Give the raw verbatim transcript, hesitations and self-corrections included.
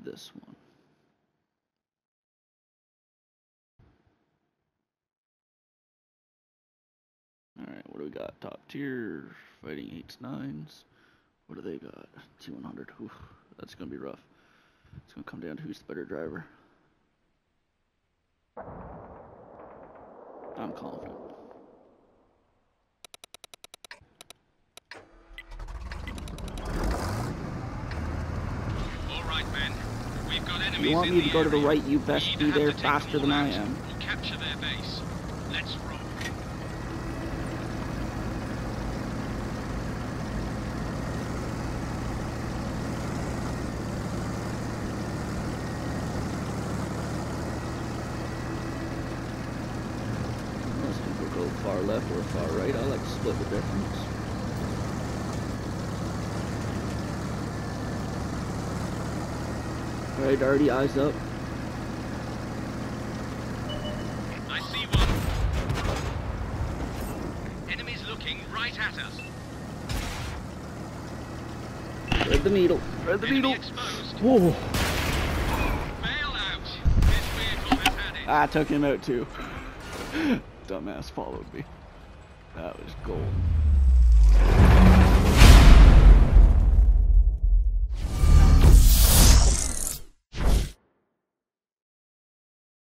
this one. Alright, what do we got? Top tier, fighting eights, nines. What do they got? T one hundred. Oof, that's going to be rough. It's going to come down to who's the better driver. I'm confident. Alright, men. We've got enemies If you want in me to the go to the area. right, you best be there faster than I am. Or capture their base. Let's roll. Most people go far left or far right. I like to split the difference. Alright, Artie, eyes up. I see one. Enemies looking right at us. Thread the needle. Thread the Enemy needle. exposed. Whoa. Bail out. This vehicle has had it. I took him out too. Dumbass followed me. That was gold.